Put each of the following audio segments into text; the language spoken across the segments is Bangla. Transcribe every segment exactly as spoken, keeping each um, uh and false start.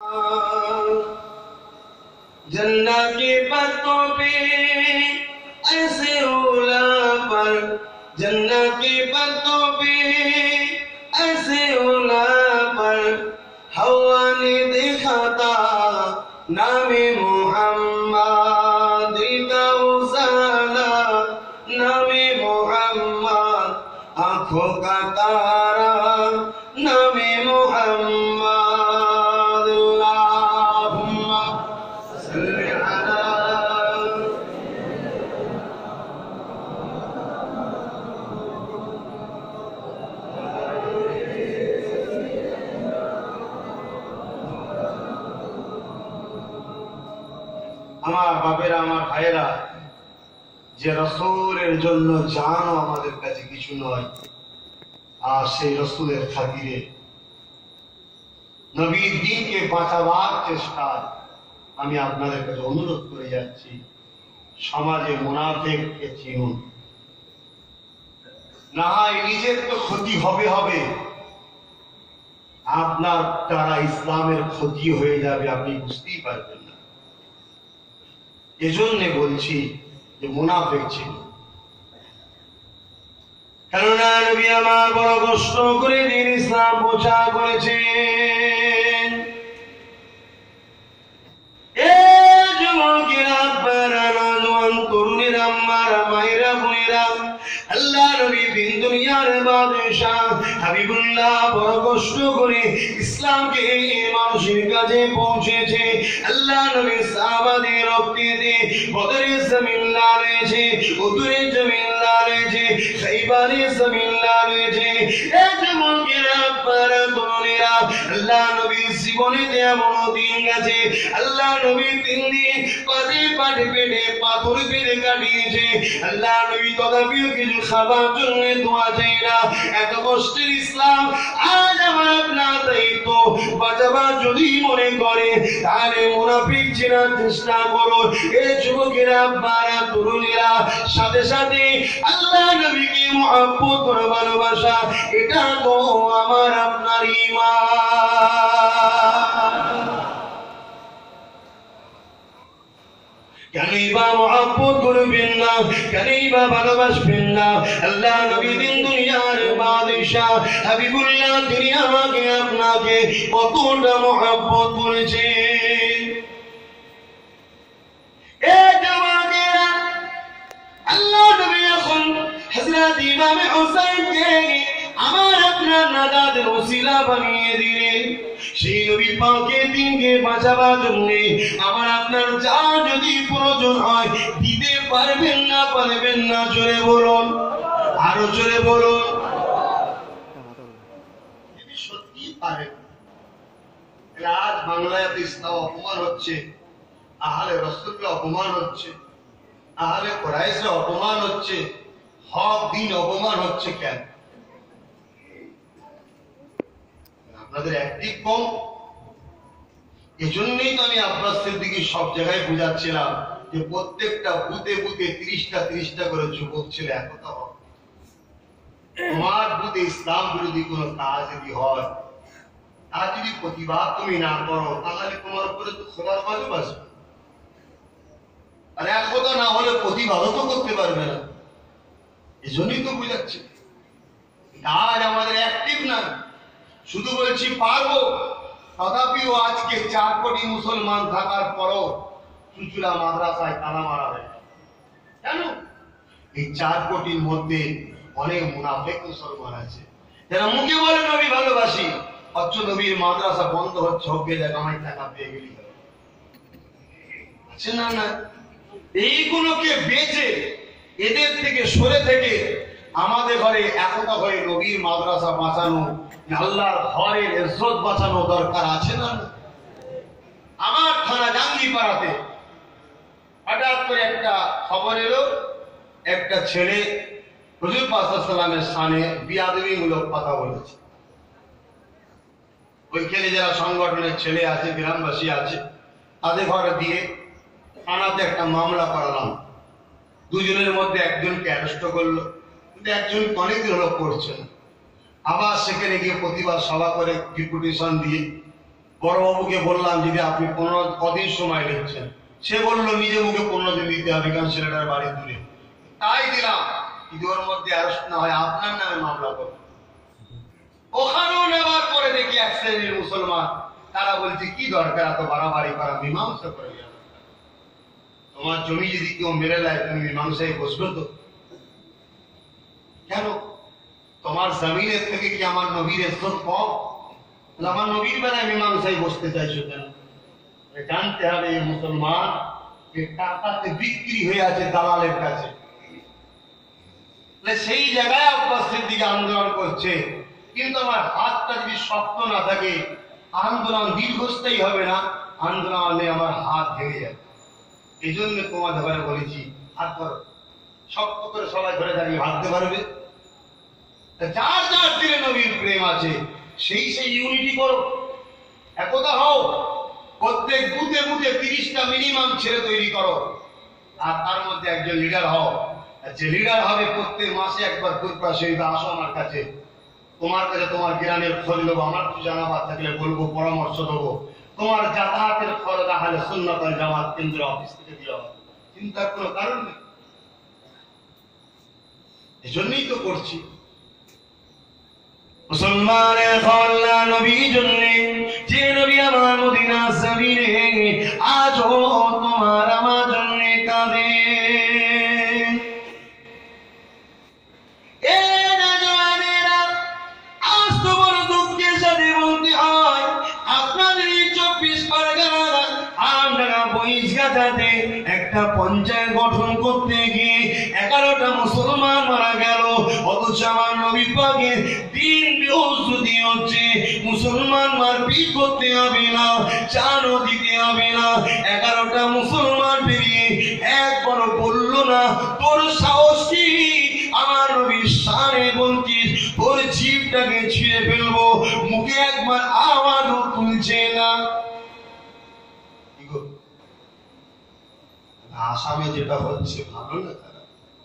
जन्नत के पत्तों पे ऐसे ओला पर, जन्नत के पत्तों पे ऐसे ओला पर हवा ने देखा था नामे मोहम्मद, दिल का उजाला नामे मोहम्मद, आंखों का तारा नामे मोहम्मद। अल्लाहुम्मा सल्ली अला। আমার বাপেরা, আমার ভাইয়েরা, যে রসুলের জন্য জানও আমাদের কাছে কিছু নয়, আর সেই রসুলের খাতিরে নবীর দ্বীনকে বাঁচাবার চেষ্টায় আমি আপনাদের কাছে অনুরোধ করে যাচ্ছি, সমাজে মুনাফিককে চিনুন। না হয় নিজের তো ক্ষতি হবে হবে, আপনার দ্বারা ইসলামের ক্ষতি হয়ে যাবে, আপনি বুঝতেই পারবেন না। এজন্য বলছি যে মুনাফিক ছিল, কেননা নবী আমার বড় কষ্ট করে দ্বীন ইসলাম প্রচার করেছেন। এ যুবকেরা, আপনারা নওজোয়ান তরুণেরা, আমারা মায়েরা, বোনেরা, আল্লাহ নবী দিন দুনিয়ার বাদশাহ হাবিবুল্লাহ বড় কষ্ট করে ইসলামকে মানুষের কাছে পৌঁছেছে। আল্লাহ নবী সাহাবাদের রক্তে দিয়ে বদরের জমিন লড়েছে, উহুদের জমিন লড়েছে, খাইবারের জমিন লড়েছে। এই যুবকেরা, আপনারা তরুণেরা, আল্লাহ নবীর জীবনে এমন দিন গেছে, আল্লাহ নবী তিন দিন পাটে পাটে পেটে পাথর পেটে কাটিয়েছে। আল্লাহ নবী তথাপিও কিছু খাবার জন্য দোয়া চাই না। এত কষ্টের ইসলাম আজ আমার আপনার দায়িত্ব বাঁচাবার যদি মনে করে, তাহলে মুনাফিক চেনার চেষ্টা করো। এই যুবকেরা, আপনারা তরুণেরা, সাথে সাথে আল্লাহ নবীকে মহব্বত করে ভালোবাসা, এটা তো আমার আপনার ঈমান। কেনই বা মহব্বত করবেন না, কেনই বা ভালোবাসবেন না? আল্লাহ নবী দিন দুনিয়ার বাদশাহ হাবিবুল্লাহ, তিনি আমাকে আপনাকে কতটা মহব্বত করেছেন। এ জামাতেরা, আল্লাহ নবী যখন হযরত ইমাম হুসাইনকে আমার আপনার নাজাতের ওসিলা বানিয়ে দিলেন, সেই নবী পাকের দিনকে বাঁচাবার জন্য আমার আপনার যা যদি প্রয়োজন হয় দিতে পারবেন না পারবেন না? জোরে বলুন, আরো জোরে বলুন। সত্যি পারেন। আজ বাংলায় ইসলাম অপমান হচ্ছে, আহলে রাসূলকে অপমান হচ্ছে, আহলে কুরাইশে অপমান হচ্ছে, হক দিন অপমান হচ্ছে। কেন? আপনাদের অ্যাক্টিভ কম। এজন্যই তো আমি আপনার দিকে সব জায়গায় বুঝাচ্ছিলাম যে প্রত্যেকটা বুথে বুথে ত্রিশটা ত্রিশটা করে যুবক ছিল একতা হবে। তোমার বুথে ইসলাম বিরোধী কোন কাজ যদি হয়, তার যদি প্রতিবাদ তুমি না করো, তাহলে তোমার উপরে তো খোদার গজব আসবে। আর একতা না হলে প্রতিবাদও তো করতে পারবে না। এজন্যই তো বুঝাচ্ছি আজ আমাদের অ্যাক্টিভ না। শুধু বলছি পারবো, তথাপিও আজকে চার কোটি মুসলমান থাকার পরও চুচুড়া মাদ্রাসায় তালা মারা হয়। কেন? এই চার কোটির মধ্যে অনেক মুনাফিক মুসলমান আছে যারা মুখে বলে নবী ভালোবাসি, অথচ নবীর মাদ্রাসা বন্ধ হচ্ছে, হোক গেলে কামাই টাকা পেয়ে গেলি আছে না? না, এইগুলোকে বেঁচে এদের থেকে সরে থেকে আমাদের ঘরে একতা হয়ে নবীর মাদ্রাসা বাঁচানো, আল্লাহর ঘরের ইজ্জত বাঁচানো দরকার আছে না? আমার থানা জাঙ্গিপাড়াতে হঠাৎ করে একটা খবর এলো, একটা ছেলে হুজুর পাক সাল্লাল্লাহু আলাইহি ওয়াসাল্লামের শানে বিয়াদবিমূলক কথা বলেছে। ওইখানে যারা সংগঠনের ছেলে আছে, গ্রামবাসী আছে, তাদের ঘরে দিয়ে থানাতে একটা মামলা করালাম। দুজনের মধ্যে একজনকে অ্যারেস্ট করলো, কিন্তু একজন অনেকদিন হলো করছে না। আবার সেখানে গিয়ে প্রতিবাদ সভা করে ডেপুটেশন দিয়ে বড়বাবুকে বললাম যদি আপনি পনেরো কদিন সময় নিচ্ছেন, সে বললো নিজে মুখে পনেরো দিন দিতে হবে, কারণ ছেলেটার বাড়ি দূরে। তাই দিলাম, যদি ওর মধ্যে অ্যারেস্ট না হয় আপনার নামে মামলা করব। ওখানেও নেওয়ার পরে দেখি এক শ্রেণীর মুসলমান তারা বলছে কি দরকার এত বাড়াবাড়ি করা, মীমাংসা করে যাবে। তোমার জমি যদি কেউ মেরে দেয় তুমি মীমাংসায় বসবে তো? কেন? তোমার জমিনের থেকে কি আমার নবীর ইজ্জত কম? আমার নবীর বেলায় মীমাংসায় বসতে চাইছো কেন? জানতে হবে এই মুসলমান টাকাতে বিক্রি হয়ে আছে দালালের কাছে। সেই জায়গায় আব্বাস সিদ্দিক আন্দোলন করছে, কিন্তু আমার হাতটা যদি শক্ত না থাকে আন্দোলন দীর্ঘস্থায়ী হবে না, আন্দোলনে আমার হাত ভেঙে যাবে। এই জন্য তোমাদের ঘরে বলেছি হাত ধরো, শক্ত করে সবাই ঘরে দাঁড়িয়ে ভাবতে পারবে। যার যার দিলে নবীর প্রেম আছে সেই সেই ইউনিটি করো, একতা হও। প্রত্যেক বুথে বুথে তিরিশটা মিনিমাম ছেলে তৈরি করো, আর তার মধ্যে একজন লিডার হও। যে লিডার হবে প্রত্যেক মাসে একবার ফুরফুরা শরীফে আসো আমার কাছে, তোমার কাছে তোমার গ্রামের খোঁজ নেবো, আমার কিছু জানাবার থাকলে বলবো, পরামর্শ দেবো। তোমার যাতায়াতের খরচ আহলে সুন্নাত ওয়াল জামাত কেন্দ্র অফিস থেকে দেওয়া হবে, চিন্তার কোনো কারণ নেই। এজন্যই তো করছি। মুসলমানের খোল্লা নবী জন্যে, যে নবী আমার মদিনা জমিনে আজও তোমার আমার জন্যে কাঁদে। একটা পঞ্চায়েত গঠন করতে গিয়ে এগারোটা মুসলমান মারা গেল, অথচ আমার নবী পাকের দিন বৃহস্পতি হচ্ছে, মুসলমান মারপিট করতে হবে না, চানও দিতে হবে না। এগারোটা মুসলমান বেরিয়ে একবার বলল না তোর সাহস কি আমার নবীর সামনে বলছিস, তোর জিভটাকে ছিঁড়ে ফেলবো, মুখে একবার আওয়াজও তুলছে না। আসামে যেটা হচ্ছে ভালো না খারাপ?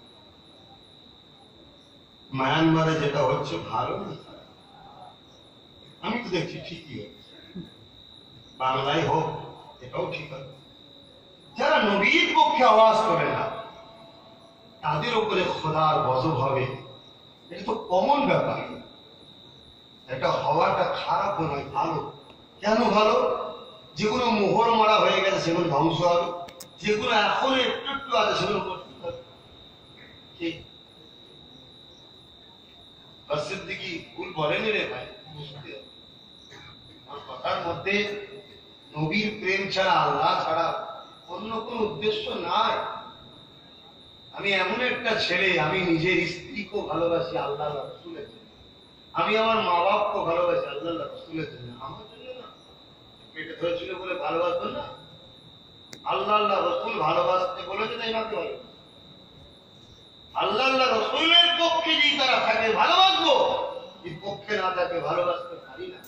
মায়ানমারে যেটা হচ্ছে ভালো না খারাপ? আমি তো দেখছি ঠিকই হচ্ছে। বাংলায় হোক এটাও ঠিক হবে। যারা নবীর পক্ষে আওয়াজ করে না তাদের উপরে খোদার গজব হবে, এটা তো কমন ব্যাপার। এটা হওয়াটা খারাপ নয়, ভালো। কেন ভালো? যেগুলো মোহর মারা হয়ে গেছে সেগুলো ধ্বংস হবে, যেগুলো এখন একটু একটু আছে সেগুলো করতে হবে। ঠিক সিদ্দিকী ভুল বলেনি রে ভাই, বুঝতে হবে। আমার কথার মধ্যে নবীর প্রেম ছাড়া, আল্লাহ ছাড়া অন্য কোন উদ্দেশ্য নাই। আমি এমন একটা ছেলে, আমি নিজের স্ত্রীকেও ভালোবাসি আল্লাহ রাসূলের জন্য, আমি আমার মা বাপকেও ভালোবাসি আল্লাহ রাসূলের জন্য, আমার জন্য না। পেটে ধরেছিল বলে ভালোবাসবো না? আল্লাহ আল্লাহ রসুল ভালোবাসতে বলেছে তাই মাকে ভালো। আল্লাহ আল্লাহ রসুলের পক্ষে যদি তারা থাকে ভালোবাসবো, এই পক্ষে না থাকে ভালোবাসতে পারি না।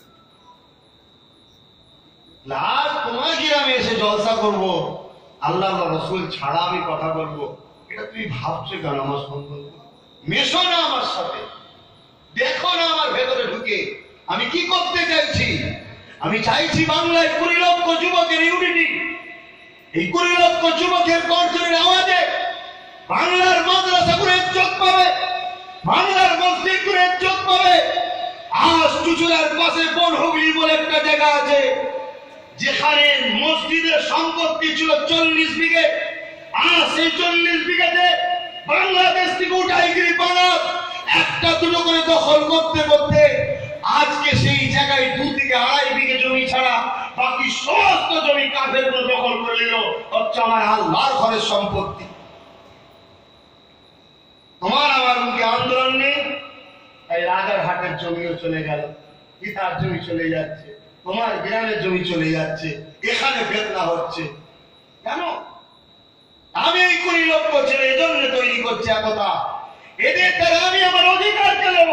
লাস্ট তোমার গ্রামে এসে জলসা করবো, আল্লাহ আল্লাহ রসুল ছাড়া আমি কথা বলবো, এটা তুমি ভাবছো কেন? আমার সম্পর্ক মেশো না আমার সাথে, দেখো না আমার ভেতরে ঢুকে আমি কি করতে চাইছি। আমি চাইছি বাংলায় কুড়ি লক্ষ যুবকের ইউনিটি। এই কুড়ি লক্ষ যুবকের গর্জনের আওয়াজে বাংলার মাদ্রাসাগুলো ইজ্জত পাবে, বাংলার মসজিদগুলো ইজ্জত পাবে। আজ চুচুড়ার পাশে বনহুগলি বলে একটা জায়গা আছে, যেখানে মসজিদের সম্পত্তি ছিল চল্লিশ বিঘে। আজ সেই চল্লিশ বিঘেতে বাংলাদেশ থেকে উঠাইগিরি বানাত একটা দুটো করে দখল করতে করতে আজকে সেই জায়গায় দু থেকে আড়াই বিঘে জমি ছাড়া বাকি সমস্ত জমি কাফের গুলো দখল করে নিল, হচ্ছে আমার আল্লাহর ঘরের সম্পত্তি। তোমার আমার মুখে আন্দোলন নেই, তাই রাজারহাটের জমিও চলে গেল, পিতার জমি চলে যাচ্ছে, তোমার গ্রামের জমি চলে যাচ্ছে, এখানে ফেতনা হচ্ছে কেন? আমি এই কুড়ি লক্ষ ছেলে এজন্য তৈরি করছি একতা, এদের দ্বারা আমি আমার অধিকারকে নেব।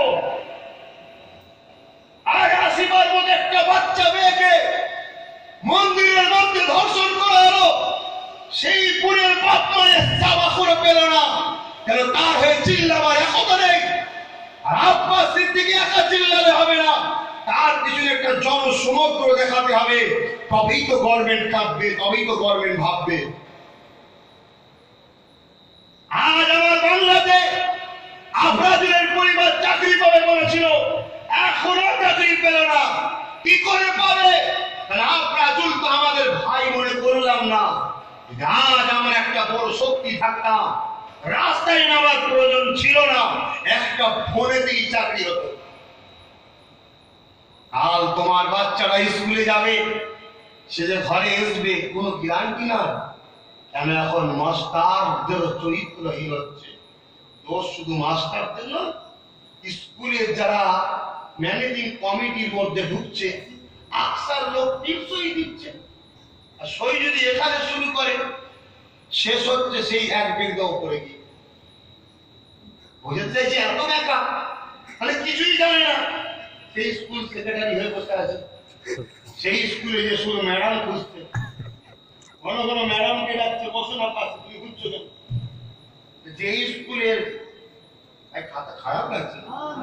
আজ আসিবার মতো একটা বাচ্চা মেয়েকে মন্দিরের মধ্যে ধর্ষণ করা হলো, সেই পুরের বাপ মায়ের চাওয়া করে পেল না, কেন? তার হয়ে চিল্লাবার একতা নেই। আর আব্বাস সিদ্দিকী একা চিল্লালে হবে না, তার পিছনে একটা জনসমুদ্র দেখাতে হবে, তবেই তো গভর্নমেন্ট কাঁপবে, তবেই তো গভর্নমেন্ট ভাববে। আজ আমার বাংলাতে আফরাজুলের পরিবার চাকরি পাবে বলেছিল, এখনো চাকরি পেল না। কি করে পাবে? আফরাজুল তো আমাদের ভাই মনে করলাম না। আজ আমার একটা বড় শক্তি থাকতাম, রাস্তায় নামার প্রয়োজন ছিল না, একটা ফোনেতেই চাকরি হতো। কাল তোমার বাচ্চারা স্কুলে যাবে, সে যে ঘরে আসবে কোনো গ্যারান্টি না। কেন এখন মাস্টারদের চরিত্রহীন হচ্ছে। দোষ শুধু মাস্টারদের না, স্কুলের যারা ম্যানেজিং কমিটির মধ্যে ঢুকছে, আকসার লোক টিপসই দিচ্ছে। আর সই যদি এখানে শুরু করে, শেষ হচ্ছে সেই এক বিঘা উপরে গিয়ে। বুঝতে চাইছে এত একা, মানে কিছুই জানে না। সেই স্কুল সেক্রেটারি হয়ে বসে আছে, সেই স্কুলে যে শুধু ম্যাডাম খুঁজছে, ঘন ঘন ম্যাডামকে ডাকছে, বসো না পাশে, তুমি খুঁজছো কেন? যে স্কুলের খাতা খারাপ লাগছে।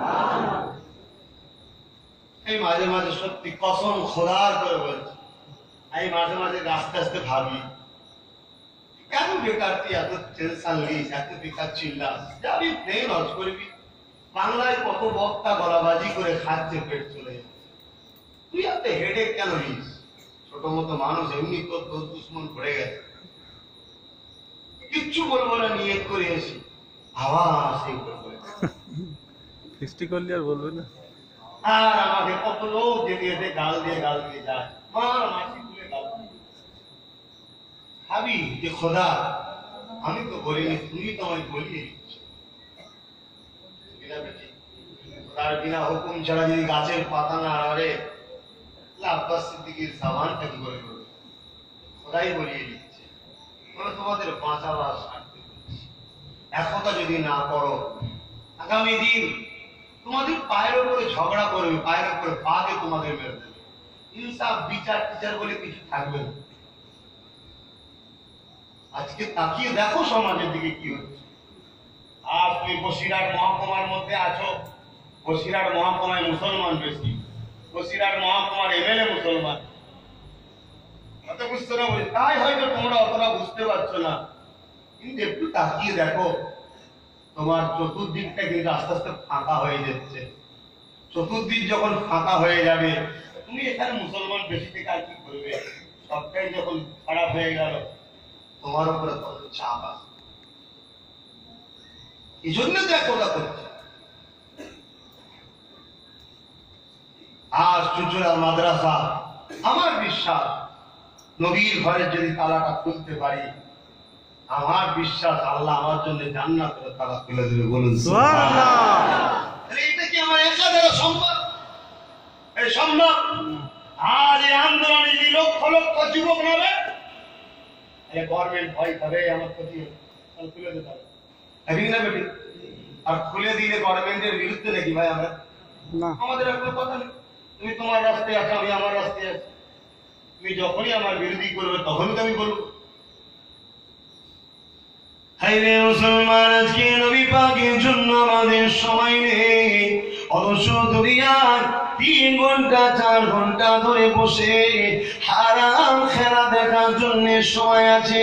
এই মাঝে মাঝে সত্যি কসম খোদার করে বলছি, আমি মাঝে মাঝে আস্তে আস্তে ভাবি, কেন বেকার তুই এত টেনশন নিস, এত বেকার চিল্লাস, যাবি প্লেন লস করবি। বাংলায় কত বক্তা গলাবাজি করে খাচ্ছে, পেট চলে যাচ্ছে। তুই এত হেডেক কেন নিস? ছোট মতো মানুষ, এমনি তোর দোষ দুশ্মন পড়ে গেছে, কিচ্ছু বলবো না, নিয়ত করে এসি আবার সেই করবে ফিস্টি করলি আর বলবে না। আর আমাকে কত লোক যেতে যেতে গাল দিয়ে গাল দিয়ে যায়, মার মাসি তুলে গাল দিয়ে। ভাবি যে খোদা, আমি তো বলিনি, তুমি তো আমায় বলিয়ে দিচ্ছ। তার বিনা হুকুম ছাড়া যদি গাছের পাতা না আড়ে, আব্বাস সিদ্দিকীর সাবানটা কি করে করবে? খোদাই বলিয়ে দিচ্ছে, তোমাদের বাঁচাবার স্বার্থে বলছি। একথা যদি না করো, আগামী দিন তোমাদের পায়ের উপরে ঝগড়া করবে, পায়ের উপরে পা দিয়ে তোমাদের মেরে দেবে। ইনসাফ বিচার টিচার বলে কিছু থাকবে না। আজকে তাকিয়ে দেখো সমাজের দিকে কি হচ্ছে। আর তুমি বসিরহাট মহকুমার মধ্যে আছো, বসিরহাট মহকুমায় মুসলমান বেশি, বসিরহাট মহকুমার এমএলএ মুসলমান। অত বুঝতে না বলি, তাই হয়তো তোমরা অতটা বুঝতে পারছো না, কিন্তু একটু তাকিয়ে দেখো, তোমার চতুর্দিকটা কিন্তু আস্তে আস্তে ফাঁকা হয়ে যাচ্ছে। চতুর্দিক যখন ফাঁকা হয়ে যাবে, তুমি এখানে মুসলমান বেশি থেকে আর কি করবে? সবটাই যখন খারাপ হয়ে গেল, তোমার উপরে তখন চাপ আসবে। এই জন্য তো একতা করছে। আজ চুচুড়া মাদ্রাসা, আমার বিশ্বাস নবীর ঘরের যদি তালাটা খুলতে পারি, আমার বিশ্বাস আল্লাহ আমার জন্য জান্নাতের তালা খুলে দেবে। বলুন সুবহানাল্লাহ। এটা কি আমার একা দ্বারা সম্ভব? এই সম্ভব। আজ এই আন্দোলনে যদি লক্ষ লক্ষ যুবক নামে, গভর্নমেন্ট ভয় খাবে, আমার ক্ষতি হবে, খুলে দিতে হবে। না বেটি, আর খুলে দিলে গভর্নমেন্টের বিরুদ্ধে নাকি ভাই আমরা? আমাদের একটা কথা নেই, তুমি তোমার রাস্তায় আছো, আমি আমার রাস্তায় আছি। তুমি যখনই আমার বিরোধী করবে, তখনই তো আমি বলবো। হায়রে মুসলমান, আজকে নবী পাকের জন্য আমাদের সময় নেই। অথচ দুনিয়ার তিন ঘন্টা চার ঘন্টা ধরে বসে হারাম খেলা দেখার জন্য সময় আছে।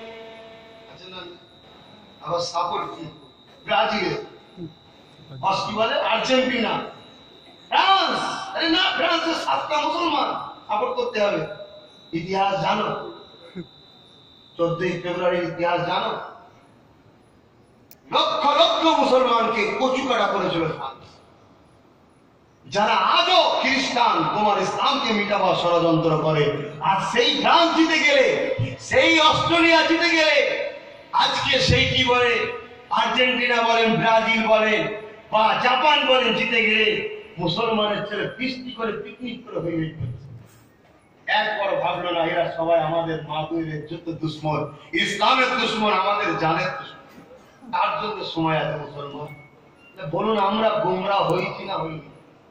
আবার সাপোর্ট কি? ব্রাজিল, কি বলে আর্জেন্টিনা, ফ্রান্স। আরে না, ফ্রান্সের সাতটা মুসলমান, সাপোর্ট করতে হবে। ইতিহাস জানো? চোদ্দই ফেব্রুয়ারির ইতিহাস জানো? লক্ষ লক্ষ মুসলমানকে কচুকাটা করেছিল ফ্রান্স। যারা আজও খ্রিস্টান তোমার ইসলামকে মিটাবার ষড়যন্ত্র করে, আর সেই ফ্রান্স জিতে গেলে, সেই অস্ট্রেলিয়া জিতে গেলে, আজকে সেই কি বলে আর্জেন্টিনা বলেন, ব্রাজিল বলেন বা জাপান বলেন, জিতে গেলে মুসলমানের ছেলে ফিস্টি করে পিকনিক করে হয়ে গেছে। একবার ভাবলো না এরা সবাই আমাদের মাদুরের যুদ্ধ দুশ্মন, ইসলামের দুশ্মন, আমাদের জানের দুশ্মন। তার জন্য সময় আছে মুসলমান। বলুন আমরা গোমরা হয়েছি না হইনি?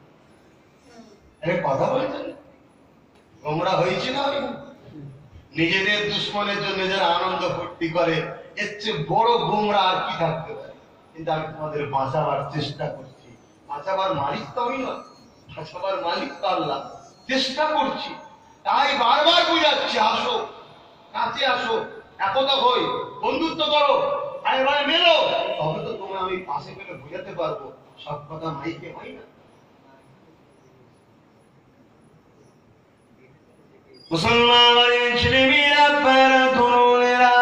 কথা বলছেন, গোমরা হয়েছি না হইনি? নিজেদের দুশ্মনের জন্য যারা আনন্দ ফুর্তি করে, এর চেয়ে বড় গোমরা আর কি থাকতে পারে? কিন্তু আমি তোমাদের বাঁচাবার চেষ্টা করছি। বাঁচাবার মালিক তো আমি নয়, সবার মালিক তো আল্লাহ। চেষ্টা করছি, তাই বারবার বুঝাচ্ছি, আসো কাছে আসো, একতা হই, বন্ধুত্ব করো, আর এবারে মেলো, তবে তো তোমায় আমি পাশে পেলে বোঝাতে পারবো। সব কথা মাইকে হয় না। মুসলমানের ছেলে মেয়েরা পারা তরুণেরা,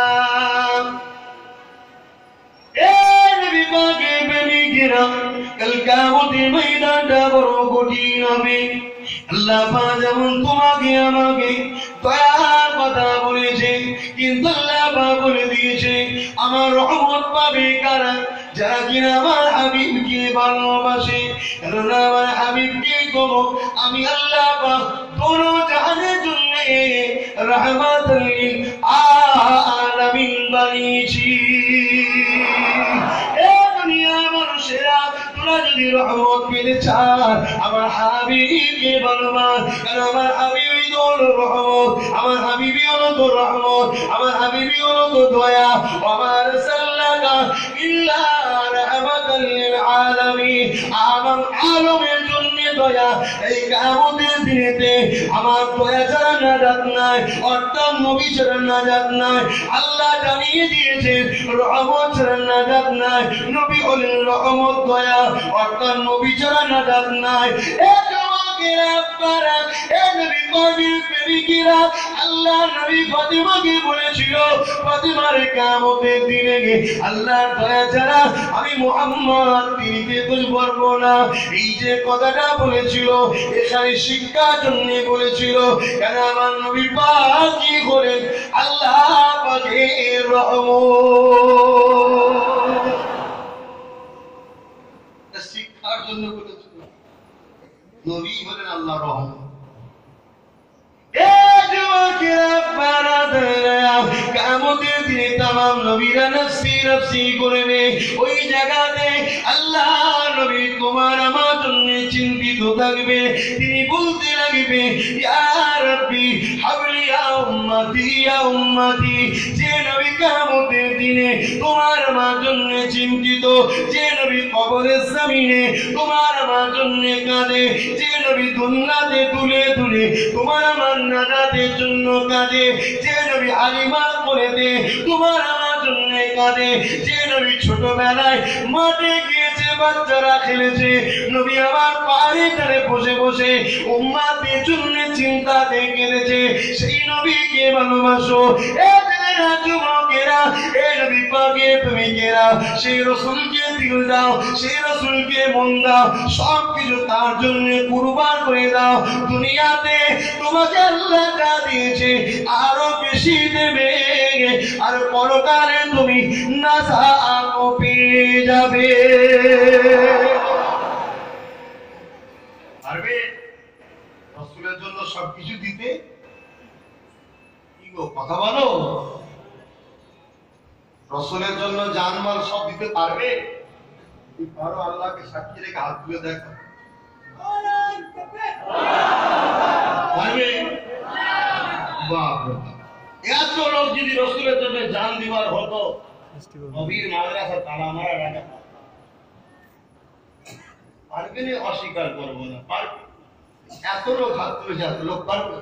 এ নবী পাকের প্রেমিকেরা, কাল কিয়ামতের ময়দানটা বড় কঠিন হবে। আল্লাহ পাক যেমন তোমাকে আমাকে দয়ার কথা বলেছে, কিন্তু আল্লাহ পাক বলে দিয়েছে আমার রহমত পাবে কারা? যারা কিনা আমার হাবিবকে ভালোবাসে। কারণ আমার হাবিবকে কোনো আমি আল্লাহ পাক দোনো জাহানের জন্য রহমাতুল লিল আলামিন বানিয়েছি। এ দুনিয়ার মানুষেরা, তোমরা যদি রহমত পেতে চাও আমার হাবিবকে ভালোবাস। কারণ আমার হাবিবই হলো রহমত, আমার হাবিবই হলো তো রহমত, আমার হাবিবই হলো তো দয়া। আমার সাল্লাল্লাহু ইল্লা রাহমাতাল লিল আলামিন, আমার আলমের জন্য দয়া। এই কিয়ামতের দিনেতে আমার দয়া ছাড়া নাজাত নাই, অর্থাৎ নবী ছাড়া নাজাত নাই। আল্লাহ জানিয়ে দিয়েছেন রহমত ছাড়া নাজাত নাই। নবী হলেন রহমত, দয়া, অর্থাৎ নবী ছাড়া নাজাত নাই। এ যুবকেরা আপনারা, এ নবী পাকের প্রেমিকেরা, আল্লাহ নবী ফাতিমাকে বলেছিল ফাতিমার কিয়ামতের দিনে আল্লাহর দয়া ছাড়া আমি মুহাম্মদ তিনিকে বুঝ পারবো না। এই যে কথাটা বলেছিল এখানে শিক্ষার জন্য বলেছিল। কেন আমার নবী পাক কি করেন? আল্লাহ পাকের রহমত শিক্ষার জন্য বলেছিল। নবী হলেন আল্লাহর রহমত। কিয়ামতের দিনে তামাম নবীরা নফসি নফসি করবে। ওই জায়গাতে আল্লাহ নবী তোমার আমার জন্য চিন্তিত থাকবে। তিনি বলতে লাগবে ইয়া রাব্বি হাবলি ইয়া উম্মতি ইয়া উম্মতি। যে নবী কিয়ামতের দিনে তোমার আমার জন্য চিন্তিত, যে নবী কবরের জমিনে তোমার আমার জন্য কাঁদে, যে নবী দুনিয়াতে তুলে তুলে তোমার আমার নাজাতের জন্য কাঁদে, যে নবী আলিমা করে দে তোমার আমার জন্য কাঁদে, যে নবী ছোটবেলায় মাঠে গিয়েছে বাচ্চারা খেলেছে, নবী আমার পাহাড়ে ধারে বসে বসে উম্মতের জন্য চিন্তাতে কেঁদেছে, সেই নবীকে ভালোবাসো। এ ছেলেরা, যুবকেরা, এ নবী পাকের প্রেমিকেরা, সেই রাসূলকে দিল দাও, সেই রাসূলকে মন দাও, সব কিছু তার জন্য কুরবান করে দাও। দুনিয়াতে তোমাকে আল্লাহ যা দিয়েছে আরো বেশি দেবে, আর পরকালে তুমি নাজাত পেয়ে যাবে। পারবে রাসূলের জন্য সবকিছু দিতে? কি গো, কথা বলো। রাসূলের জন্য জানমাল সব দিতে পারবে? পারো? আল্লাহকে সাক্ষী রেখে হাত তুলে দেখো, পারবে? বাপরে, এত লোক যদি রাসূলের জন্য জান দিবার হতো, নবীর মাদ্রাসা তালা মারা রাখা পারবে না? অস্বীকার করবো না, পারবে। এত লোক হাত তুলেছে, এত লোক পারবে?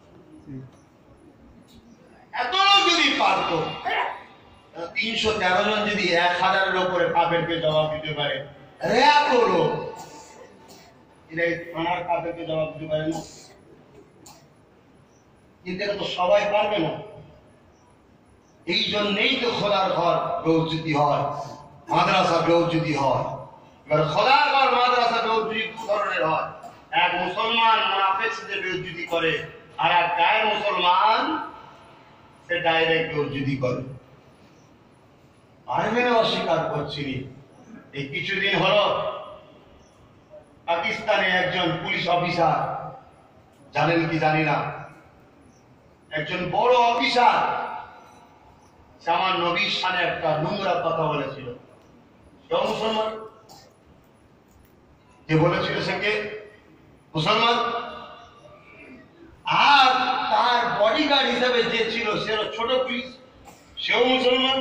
এত লোক যদি পারতো, তিনশো তেরো জন যদি এক হাজারের উপরে কাফেরকে জবাব দিতে পারে, এত লোক এরা থানার কাফেরকে জবাব দিতে পারে না? কিন্তু তো সবাই পারবে না। এই জন্যই তো খোদার ঘর বেউজ্জতি হয়, মাদ্রাসা বেউজ্জতি হয়। এবার খোদার ঘর মাদ্রাসা বেউজ্জতি দু ধরনের হয়। এক মুসলমান মুনাফিকদের বেউজ্জতি করে, আর এক গায়ের মুসলমান সে ডাইরেক্ট বেউজ্জতি করে। আমি অস্বীকার করছি। এই কিছুদিন হলো পাকিস্তানে একজন পুলিশ অফিসার, জানেন কি জানি না, একজন বড় অফিসার আমার নবীর সামনে একটা নোংরা কথা বলেছিল। সেও মুসলমান, যে বলেছিল সে মুসলমান, আর তার বডিগার্ড হিসেবে যে ছিল সে ছোট পুলিশ, সেও মুসলমান।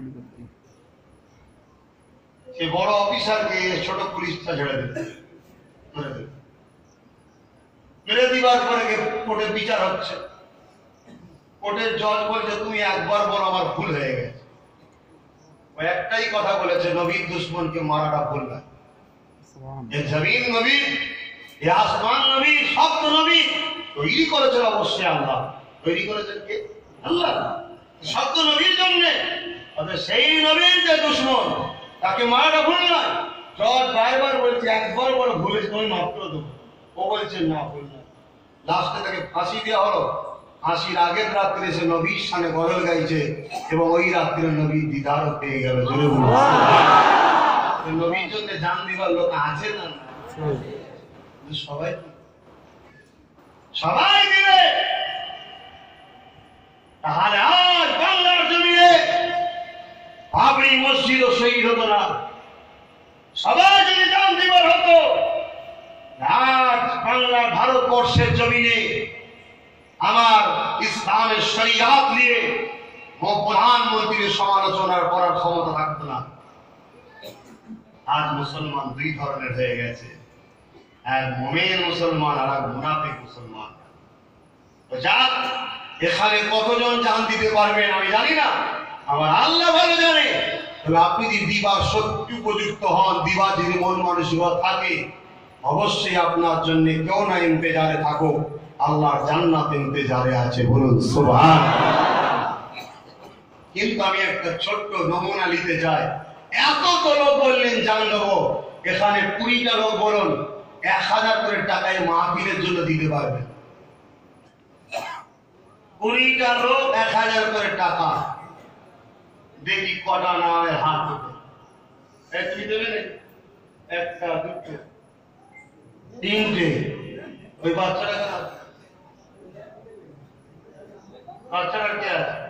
সে বড় অফিসারকে ছোট পুলিশটা ছেড়ে দিল। করে দেবে। মেরে দিবার পরে কোর্টে বিচার হচ্ছে, কোর্টের জজ বলছে তুমি একবার বলো আমার ভুল হয়ে গেছে। ও একটাই কথা বলেছে, নবীর দুশ্মনকে মারাটা ভুল না। এ জমিন নবী, এ আসমান নবী, সব তো নবী তৈরি করেছেন অবশ্যই আল্লাহ। তৈরি করেছেন কে? আল্লাহ। সব তো নবীর জন্য, সেই নবীর যে দুশ্মন তাকে মারাটা ভুল নয়। জজ বারবার বলছে একবার বড় ভুলে তুমি মাফ করে দেবো, ও বলছে না ভুল না। লাস্টে তাকে ফাঁসি দেওয়া হলো। ফাঁসির আগের রাত্রে সে নবীর সামনে গজল গাইছে এবং ওই রাত্রে নবীর দিদারও পেয়ে গেল। জোরে বলুন। নবীর জন্য জান দিবার লোক আছে না? সবাই সবাই দিলে তাহলে আজ বাংলার জমিনে বাবরি মসজিদ ও শহীদ হতো না। সবাই যদি জান দিবার হতো, আজ বাংলার ভারতবর্ষের জমিনে আমার ইসলামের শরিয়াত নিয়ে প্রধানমন্ত্রীর সমালোচনার করার ক্ষমতা থাকতো না। আজ মুসলমান দুই ধরনের হয়ে গেছে, এক মুমিন মুসলমান আর এক মুনাফিক মুসলমান। তো যাক, এখানে কতজন জান দিতে পারবেন আমি জানি না, আমার আল্লাহ ভালো জানে। তবে আপনি যদি দিবার সত্যি উপযুক্ত হন, দিবার যদি মন মানসিকতা থাকে, অবশ্যই আপনার জন্য কেউ না ইন্তেজারে থাকো, আল্লাহর জান্নাত ইন্তেজারে আছে। বলুন সুবহানাল্লাহ। কিন্তু আমি একটা ছোট্ট নমুনা নিতে চাই। এত তো লোক বললেন জান দেবো, এখানে কুড়িটা লোক বলুন এক হাজার করে টাকায় মাহফিলের জন্য দিতে পারবেন। কুড়িটা লোক এক হাজার করে টাকা, দেখি কটা নামের হাত উঠে। তুমি দেবে না? একটা, দুটো, তিনটে। ওই বাচ্চাটা বাচ্চাটা কে আছে?